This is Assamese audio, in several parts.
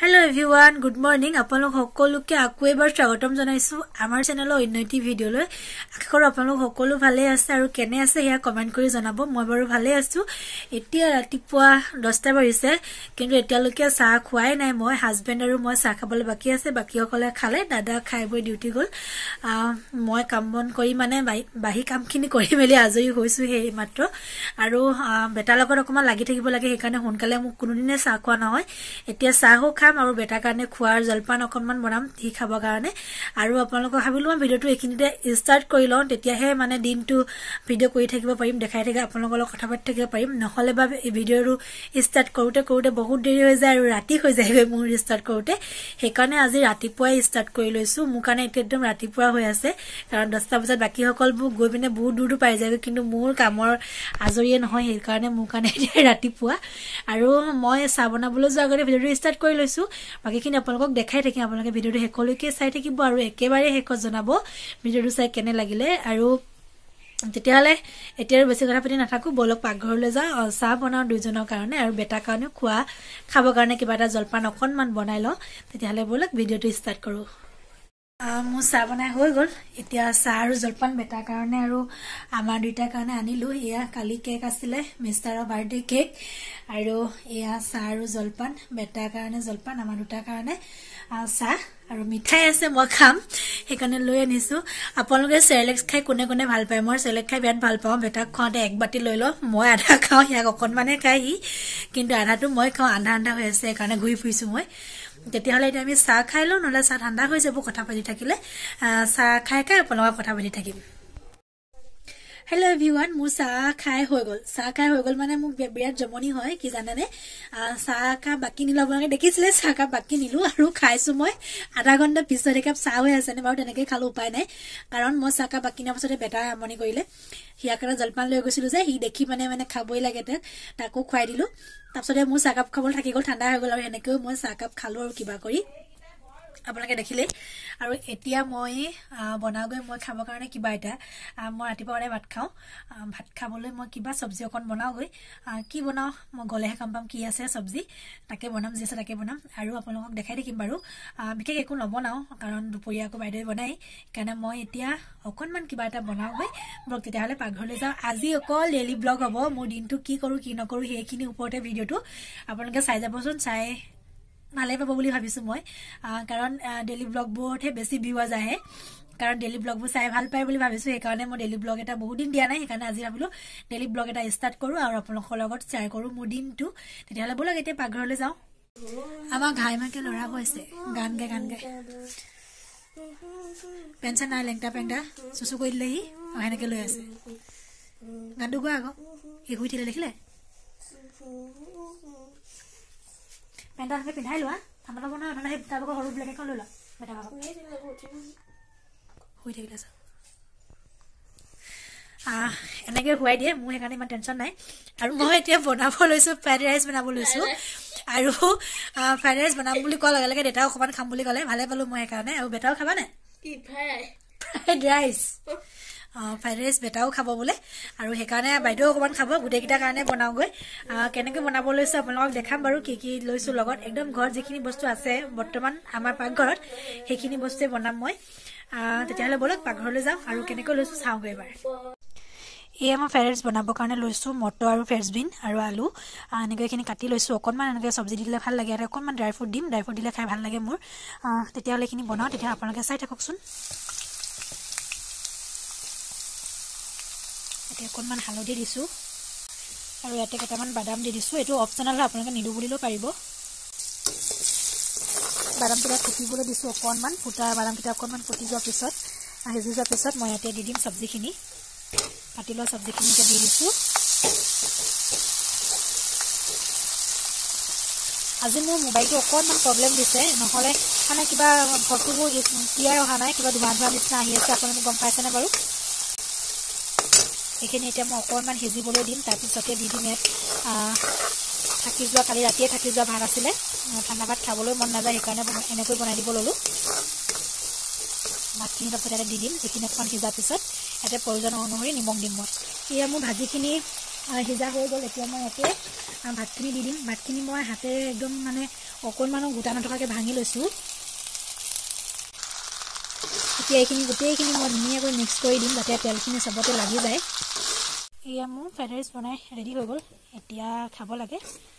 Hello everyone, good morning. আপোনালোক সকলোকে আকৌ এবাৰ স্বাগতম জনাইছো আমাৰ চেনেলৰ উন্নতি ভিডিঅলৈ। আশা কৰো আপোনালোক সকলো ভালে আছে আৰু কেনে আছে হেয়া কমেন্ট কৰি জনাব। মই বাৰু ভালে আছো। এতিয়া ৰাতিপুৱা 10টা বাজিছে কিন্তু এতিয়ালৈকে চাহ খোৱাই নাই। মই হাজবেণ্ড আৰু মই চাহ খাবলৈ বাকি আছে। বাকিসকলে খালে, দাদা খাই বৈ ডিউটি গল। মই কাম বন কৰি মানে বাহি কামখিনি কৰি মেলি আজৰি হৈছো হে মাত্ৰ। আৰু বেটাৰ লগত অকমান লাগি থাকিব লাগে, সেইকাৰণে সোনকালে মোক কোনোদিনে চাহ খোৱা নহয়। এতিয়া চাহও আৰু বেটা কাৰণে খোৱাৰ জলপান অকনমান বনাম হি খাব কাৰণে। আৰু আপোনালোকক ভাবিলো মই ভিডিওটো এখিনিতে ষ্টাৰ্ট কৰি লওঁ, তেতিয়াহে মানে দিনটো ভিডিও কৰি থাকিব পাৰিম, দেখাই থাকে আপোনালোকৰ লগত কথা পাতি থাকিব পাৰিম। নহলে বা এই ভিডিওটো ষ্টাৰ্ট কৰোতে বহুত দেৰি হৈ যায় আৰু ৰাতি হৈ যায় মোৰ ষ্টাৰ্ট কৰোতে। সেইকাৰণে আজি ৰাতিপুৱাই ষ্টাৰ্ট কৰি লৈছো। মোৰ কাৰণে এতিয়া একদম ৰাতিপুৱা হৈ আছে, কাৰণ 10টা বজাত বাকি সকলবোৰ গৈ পিনে বহুত দূৰ পাই যায়, কিন্তু মোৰ কামৰ আজৰিয়ে নহয়। সেইকাৰণে মোৰ কাৰণে ৰাতিপুৱা। আৰু মই চাহ বনাবলৈ যোৱাৰ আগতে ভিডিওটো ষ্টাৰ্ট কৰি লৈছো। বাকিখিনি আপোনালোকক দেখাই থাকিম। আপোনালোকে ভিডিওটো শেষলৈকে চাই থাকিব আৰু একেবাৰে শেষত জনাব ভিডিওটো চাই কেনে লাগিলে। আৰু তেতিয়াহলে এতিয়া বেছি কথা পাতি নাথাকো, বলক পাকঘৰলৈ যাওঁ। চাহ বনাও দুজনৰ কাৰণে আৰু বেটাৰ কাৰণে খাবৰ কাৰণে কিবা এটা জলপান অকনমান বনাই লওঁ। তেতিয়াহলে বলক ভিডিওটো ষ্টাৰ্ট কৰো। মোৰ চাহ বনাই হৈ গল। এতিয়া চাহ আৰু জলপান বেটাৰ কাৰণে আৰু আমাৰ দুইটাৰ কাৰণে আনিলো। এয়া কালি কেক আছিলে, মিষ্টাৰৰ বাৰ্থডে কেক। আৰু এয়া চাহ আৰু জলপান, বেটাৰ কাৰণে জলপান, আমাৰ দুটাৰ কাৰণে চাহ আৰু মিঠাই আছে। মই খাম সেইকাৰণে লৈ আনিছো। আপোনালোকে চেৰেলেক্স খাই কোনে কোনে ভাল পায়? মই চেৰেলেক্স খাই বিৰাট ভাল পাওঁ। বেটাক খুৱাওঁতে এক বাটি লৈ লওঁ, মই আধা খাওঁ, ইয়াক অকনমানে খাই সি, কিন্তু আধাটো মই খাওঁ। আধা হৈ আছে, সেইকাৰণে ঘূৰি ফুৰিছো মই। তেতিয়াহলে এতিয়া আমি চাহ খাই লওঁ, নহলে চাহ ঠাণ্ডা হৈ যাব কথা পাতি থাকিলে। চাহ খাই আপোনালোকৰ কথা পাতি থাকিম। হেল্ল' এভৰিৱান, মোৰ চাহ খাই হৈ গল। চাহ খাই হৈ গল মানে মোক বিৰাট জমনি হয়, কি জানেনে? চাহ কাপ বাকি নিলো, আপোনালোকে দেখিছিলে চাহ কাপ বাকি নিলো আৰু খাইছো মই। আধা ঘণ্টা পিছত একাপ চাহ হৈ আছে নে বাৰু, তেনেকে খালো, উপায় নাই। কাৰণ মই চাহ কাপ বাকি নিয়াৰ পাছতে বেটাই আমনি কৰিলে। সিয়াৰ কাৰণে জলপান লৈ গৈছিলো যে, সি দেখি মানে খাবই লাগে, তাকো খুৱাই দিলো। তাৰপিছতে মোৰ চাহকাপ খাবলৈ থাকি গল, ঠাণ্ডা হৈ গল। আৰু এনেকেও মই চাহকাপ খালো আৰু কিবা কৰি, আপোনালোকে দেখিলে। আৰু এতিয়া মই বনাওগৈ মই খাবৰ কাৰণে কিবা এটা। মই ৰাতিপুৱা সদায় ভাত খাওঁ। ভাত খাবলৈ মই কিবা চব্জি অকণ বনাওগৈ। কি বনাও মই গলেহে গম পাম কি আছে চব্জি, তাকে বনাম, যি আছে তাকে বনাম আৰু আপোনালোকক দেখাই থাকিম বাৰু। বিশেষ একো নবনাও, কাৰণ দুপৰীয়া আকৌ বাইদেৱে বনাই, সেইকাৰণে মই এতিয়া অকনমান কিবা এটা বনাওগৈ। বলক তেতিয়াহলে পাকঘৰলৈ যাওঁ। আজি অকল ডেইলি ব্লগ হ'ব। মোৰ দিনটো কি কৰো কি নকৰো সেইখিনিৰ ওপৰতে ভিডিওটো আপোনালোকে চাই যাবচোন। চাই ভালে পাব বুলি ভাবিছো মই, কাৰণ ডেইলি ব্লগবোৰতহে বেছি ভিউজ আহে। কাৰণ ডেইলি ব্লগবোৰ চাই ভাল পায় বুলি ভাবিছো, সেইকাৰণে মই ডেইলি ব্লগ এটা বহুত দিন দিয়া নাই। সেইকাৰণে আজি ভাবিলো ডেইলি ব্লগ এটা ষ্টাৰ্ট কৰো আৰু আপোনালোকৰ লগত শ্বেয়াৰ কৰো মোৰ দিনটো। তেতিয়াহলে বলক এতিয়া পাকঘৰলৈ যাওঁ। আমাৰ ঘাইমাকে ল'ৰা হৈছে, গান গাই পেঞ্চন নাই, লেংটা পেংটা চুচু কৰি দিলে সি, সেনেকে লৈ আছে। গানটো গোৱা আকৌ, সি শুই থাকিলে দেখিলে। পেণ্টা এনেকে পিন্ধাই লোৱা, ঠাণ্ডা ল'ব নহয়, নহ'লে সেই তাৰ ভাগৰ সৰু ব্লেক এখন লৈ লোৱা। বেটা ভাগৰ শুই থাকিলে চা, এনেকে শুৱাই দিয়ে মোৰ, সেইকাৰণে ইমান টেনশ্যন নাই। আৰু মই এতিয়া বনাব লৈছো, ফ্ৰাইড ৰাইচ বনাব লৈছো। আৰু ফ্ৰাইড ৰাইচ বনাম বুলি কোৱাৰ লগে লগে দেউতাও অকণমান খাম বুলি ক'লে, ভালে পালো মই সেইকাৰণে। আৰু বেটাও খাবা নে ফ্ৰাইড ৰাইচ? ফ্ৰাইড ৰাইচ বেটাও খাব বোলে, আৰু সেইকাৰণে বাইদেউ অকণমান খাব। গোটেইকেইটাৰ কাৰণে বনাওগৈ। কেনেকৈ বনাব লৈছো আপোনালোকক দেখাম বাৰু, কি কি লৈছো লগত। একদম ঘৰত যিখিনি বস্তু আছে বৰ্তমান আমাৰ পাকঘৰত, সেইখিনি বস্তুৱে বনাম মই। তেতিয়াহ'লে বলক পাকঘৰলৈ যাওঁ আৰু কেনেকৈ লৈছো চাওঁগৈ এবাৰ। এয়া মই ফ্ৰাইড ৰাইচ বনাবৰ কাৰণে লৈছো মটৰ আৰু ফ্ৰেঞ্চবিন আৰু আলু। এনেকৈ এইখিনি কাটি লৈছো। অকণমান এনেকৈ চব্জি দিলে ভাল লাগে, আৰু অকণমান ড্ৰাই ফ্ৰুট দিম, ড্ৰাই ফ্ৰুট দিলে খাই ভাল লাগে মোৰ। তেতিয়াহ'লে এইখিনি বনাওঁ, তেতিয়া আপোনালোকে চাই থাককচোন। এতিয়া অকণমান হালধি দিছোঁ আৰু ইয়াতে কেইটামান বাদাম দি দিছোঁ। এইটো অপশ্যনেল হয়, আপোনালোকে নিদো বুলিলেও পাৰিব। বাদামকেইটা ফুটিবলৈ দিছোঁ অকণমান। বাদামকেইটা অকণমান ফুটি যোৱাৰ পিছত, সিজি যোৱাৰ পিছত মই ইয়াতে দি দিম চব্জিখিনি। কাটি লোৱা চব্জিখিনি এতিয়া দি দিছোঁ। আজি মোৰ মোবাইলটো অকণমান প্ৰব্লেম দিছে, নহ'লে মানে কিবা ফটোবোৰ ক্লিয়াৰ অহা নাই, কিবা ধোঁৱা নিচিনা আহি আছে। আপোনালোকে গম পাইছেনে বাৰু? এইখিনি এতিয়া মই অকণমান সিজিবলৈ দিম, তাৰপিছতে দি দিম ইয়াত থাকি যোৱা, কালি ৰাতিয়ে থাকি যোৱা ভাত আছিলে। ঠাণ্ডা ভাত খাবলৈ মন নাযায়, সেইকাৰণে এনেকৈ বনাই দিব ল'লোঁ। ভাতখিনি তাৰপিছত ইয়াতে দি দিম। এইখিনি অকণমান সিজাৰ পিছত ইয়াতে প্ৰয়োজন অনুসৰি নিমখ দিম মই। এয়া মোৰ ভাজিখিনি সিজা হৈ গ'ল এতিয়া মই ইয়াতে ভাতখিনি দি দিম ভাতখিনি মই হাতেৰে একদম মানে অকণমানো গোটা নথকাকৈ ভাঙি লৈছোঁ এতিয়া এইখিনি গোটেইখিনি মই ধুনীয়াকৈ মিক্স কৰি দিম যাতে তেলখিনি চবতে লাগি যায় এয়া মোৰ ফ্ৰাইড ৰাইচ বনাই ৰেডি হৈ গ'ল এতিয়া খাব লাগে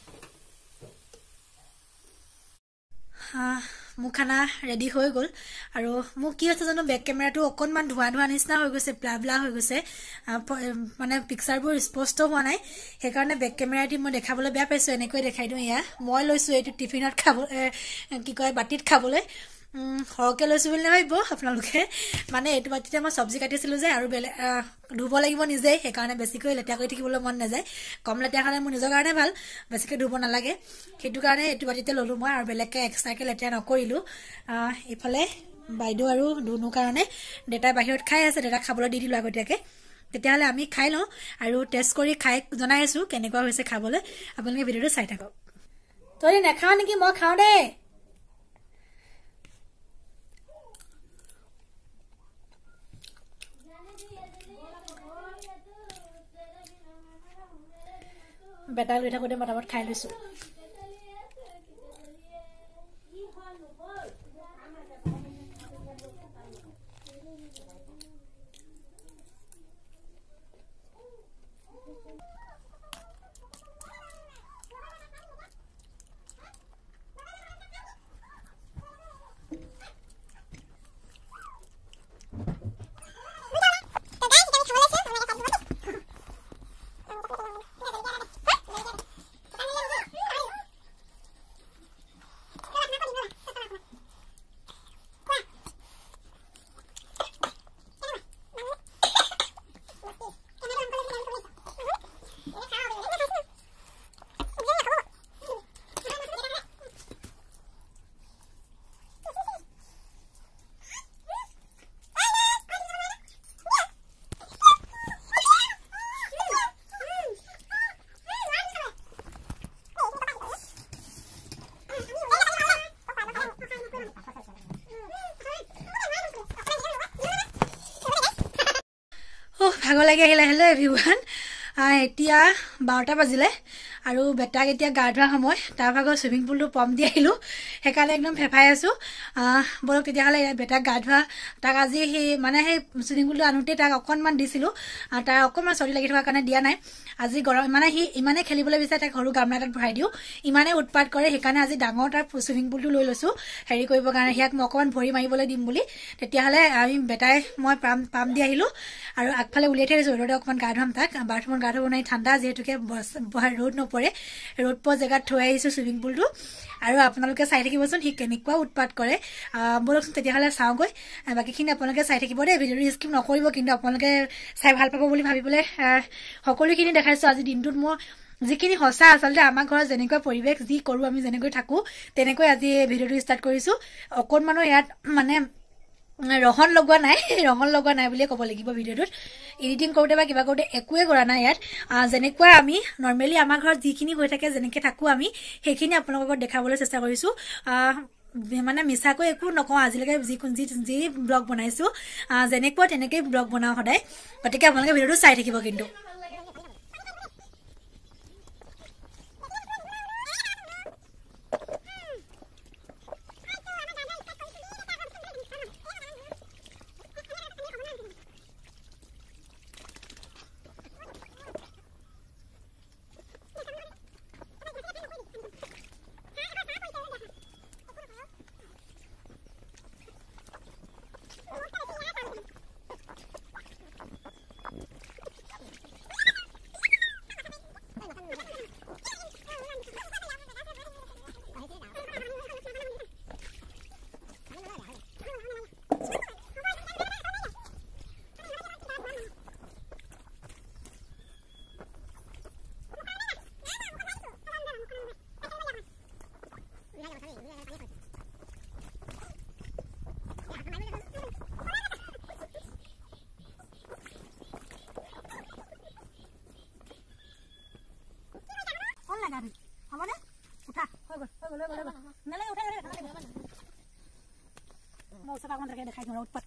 মোৰ খানা ৰেডি হৈ গ'ল আৰু মোক কি হৈছে জানো বেক কেমেৰাটো অকণমান ধোৱা নিচিনা হৈ গৈছে ব্লা হৈ গৈছে মানে পিকচাৰবোৰ স্পষ্ট হোৱা নাই সেইকাৰণে বেক কেমেৰাটি মই দেখাবলৈ বেয়া পাইছোঁ এনেকৈ দেখাই দিওঁ এয়া মই লৈছোঁ এইটো টিফিনত খাব কি কয় বাটিত খাবলৈ সৰহকৈ লৈছোঁ বুলি নাভাবিব আপোনালোকে মানে এইটো বাটিতে মই চব্জি কাটিছিলোঁ যে আৰু বেলেগ ধুব লাগিব নিজেই সেইকাৰণে বেছিকৈ লেতেৰা কৰি থাকিবলৈ মন নাযায় কম লেতেৰা হ'লে মোৰ নিজৰ কাৰণে ভাল বেছিকৈ ধুব নালাগে সেইটো কাৰণে এইটো বাটিতে ল'লোঁ মই আৰু বেলেগকৈ এক্সট্ৰাকৈ লেতেৰা নকৰিলোঁ এইফালে বাইদেউ আৰু ধুনুৰ কাৰণে দেউতাই বাহিৰত খাই আছে দেউতাক খাবলৈ দি দিলোঁ আগতীয়াকৈ তেতিয়াহ'লে আমি খাই লওঁ আৰু টেষ্ট কৰি খাই জনাই আছোঁ কেনেকুৱা হৈছে খাবলৈ আপোনালোকে ভিডিঅ'টো চাই থাকক তই নাখাওঁ নেকি মই খাওঁ দেই বেটা লৈ থাকোঁতে মতামত খাই লৈছোঁ ভাগৰ লাগি আহিলে হেল্ল' এভৰিৱান এতিয়া 12টা বাজিলে আৰু বেটাক এতিয়া গা ধোৱা সময় তাৰ ভাগৰ চুইমিং পুলটো পাম্প দি আহিলোঁ সেইকাৰণে একদম ফেফাই আছোঁ বলক তেতিয়াহ'লে বেটাক গা ধোৱা তাক আজি সেই মানে সেই চুইমিং পুলটো আনোতে তাক অকণমান দিছিলোঁ তাৰ অকণমান চৰ্দি লাগি থকাৰ কাৰণে দিয়া নাই আজি গৰম মানে সি ইমানে খেলিবলৈ বিচাৰে তাক সৰু গামলা এটাত ভৰাই দিওঁ ইমানে উৎপাত কৰে সেইকাৰণে আজি ডাঙৰ তাৰ চুইমিং পুলটো লৈ লৈছোঁ হেৰি কৰিবৰ কাৰণে সিয়াক মই অকণমান ভৰি মাৰিবলৈ দিম বুলি তেতিয়াহ'লে আমি বেটাই মই পাম্প দি আহিলোঁ আৰু আগফালে উলিয়াই থৈ দিছোঁ ৰ'দতে অকণমান গা ধুৱাম তাক বাথৰুমত গা ধুব নাই ঠাণ্ডা যিহেতুকে ৰ'দ নপৰে ৰ'দ পোৱা জেগাত থৈ আহিছোঁ চুইমিং পুলটো আৰু আপোনালোকে চাই থাকিবচোন সি কেনেকুৱা উৎপাত কৰে বলকচোন তেতিয়াহ'লে চাওঁগৈ বাকীখিনি আপোনালোকে চাই থাকিব দেই ভিডিঅ'টো স্কিপ নকৰিব কিন্তু আপোনালোকে চাই ভাল পাব বুলি ভাবি পেলাই সকলোখিনি দেখাইছোঁ আজি দিনটোত মই যিখিনি সঁচা আচলতে আমাৰ ঘৰত যেনেকুৱা পৰিৱেশ যি কৰোঁ আমি যেনেকৈ থাকোঁ তেনেকৈ আজি ভিডিঅ'টো ষ্টাৰ্ট কৰিছোঁ অকণমানো ইয়াত মানে ৰহন লগোৱা নাই বুলিয়ে ক'ব লাগিব ভিডিঅ'টোত এডিটিং কৰোঁতে বা কিবা কৰোঁতে একোৱে কৰা নাই ইয়াত যেনেকুৱা আমি নৰ্মেলি আমাৰ ঘৰত যিখিনি হৈ থাকে যেনেকৈ থাকোঁ আমি সেইখিনি আপোনালোকক দেখাবলৈ চেষ্টা কৰিছোঁ মানে মিছাকৈ একো নকওঁ আজিলৈকে যি ব্লগ বনাইছোঁ যেনেকুৱা তেনেকেই ব্লগ বনাওঁ সদায় গতিকে আপোনালোকে ভিডিঅ'টো চাই থাকিব কিন্তু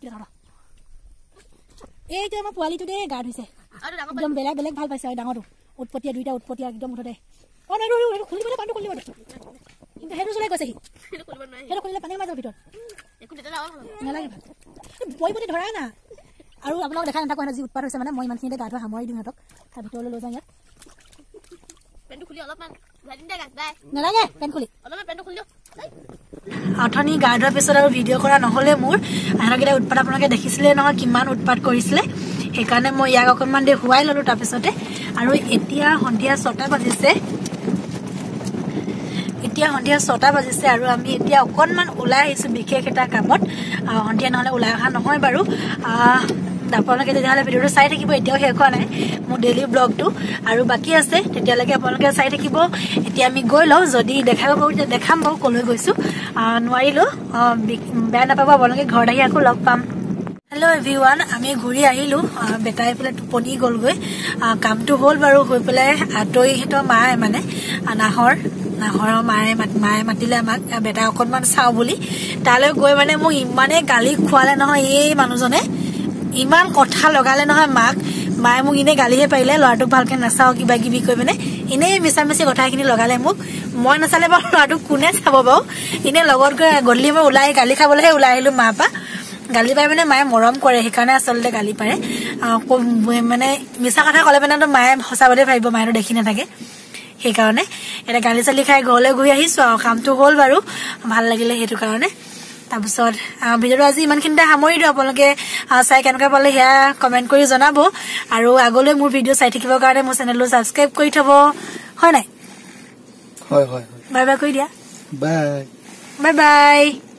এইটো আমাৰ পোৱালিটো দেই গা ধুইছে একদম বেলেগ ভাল পাইছে আৰু ডাঙৰটো উৎপতিয়া দুইটা উৎপতিয়া একদম মুঠতে অ নাই ৰ খুলিবলে পানটো খুলিব কিন্তু হেৰু চলাই গৈছে হি খুলিব নাই হেৰু খুলিলে পানী মাৰিব ভিতৰত একো দেতা নালাগে বইবতে ধৰা না আৰু আপোনাক দেখা নাথাকো যি উৎপাদ হৈছে মানে মই ইমানখিনিতে গা ধোৱা সামৰি দিম হতক তাৰ ভিতৰলৈ লৈ যাম ইয়াত পেনটো খুলি অলপমান ভাদিনটা গাক দাই নালাগে পেন খুলি অলপমান পেনটো খুলি দিও আঠনি গা ধোৱাৰ পিছত আৰু ভিডিঅ' কৰা নহলে মোৰ আনকেইটা উৎপাদ আপোনালোকে দেখিছিলে নহয় কিমান উৎপাদ কৰিছিলে সেইকাৰণে মই ইয়াক অকণমান দে হুৱাই ললো তাৰ পিছতে আৰু এতিয়া সন্ধিয়া 6টা বাজিছে আৰু আমি এতিয়া অকণমান ওলাই আহিছো বিশেষ এটা কামত সন্ধিয়া নহলে ওলাই অহা নহয় বাৰু আপোনালোকে তেতিয়াহ'লে ভিডিঅ'টো চাই থাকিব এতিয়াও শেষ হোৱা নাই মোৰ ডেইলি ব্লগটো আৰু বাকী আছে তেতিয়ালৈকে আপোনালোকে চাই থাকিব এতিয়া আমি গৈ লওঁ যদি দেখাব পাৰোঁ তেতিয়া দেখাম বাৰু কলৈ গৈছো নোৱাৰিলো বেয়া নাপাব আপোনালোকে ঘৰত আহি আকৌ লগ পাম হেল্ল' এভৰিৱান আমি ঘূৰি আহিলো বেটাই পেলাই টোপনি গ'লগৈ কামটো হ'ল বাৰু হৈ পেলাই আঁতৰিহঁতৰ মায়ে মানে নাহৰৰ মায়ে মাতিলে আমাক বেটা অকণমান চাওঁ বুলি তালৈ গৈ মানে মোক ইমানেই গালি খোৱালে নহয় এই মানুহজনে ইমান কথা লগালে নহয় মায়ে মোক ইনে গালিহে পাৰিলে ল'ৰাটোক ভালকে নাচাওঁ কিবা কিবি কৈ মানে এনেই মিছামিছি কথাখিনি লগালে মোক মই নাচালে বাৰু ল'ৰাটোক কোনে চাব বাৰু এনে লগত গৈ গধূলি মই ওলাই গালি খাবলৈহে ওলাই আহিলো মাৰ পৰা গালি পাই মানে মায়ে মৰম কৰে সেইকাৰণে আচলতে গালি পাৰে মানে মিছা কথা ক'লে মানে মায়ে সঁচা বুলি ভাবিব মায়েতো দেখি নাথাকে সেইকাৰণে এটা গালি চালি খাই ঘৰলৈ ঘূৰি আহিছো আৰু কামটো হ'ল বাৰু ভাল লাগিলে সেইটো কাৰণে তাৰপিছত ভিডিঅ'টো আজি ইমানখিনিতে সামৰি দিওঁ আপোনালোকে চাই কেনেকুৱা পালে সেয়া কমেণ্ট কৰি জনাব আৰু আগলৈ মোৰ ভিডিঅ' চাই থাকিবৰ কাৰণে মোৰ চেনেলটো ছাবস্ক্ৰাইব কৰি থব হয় নাই হয় বাই বাই কৰি দিয়া বাই বাই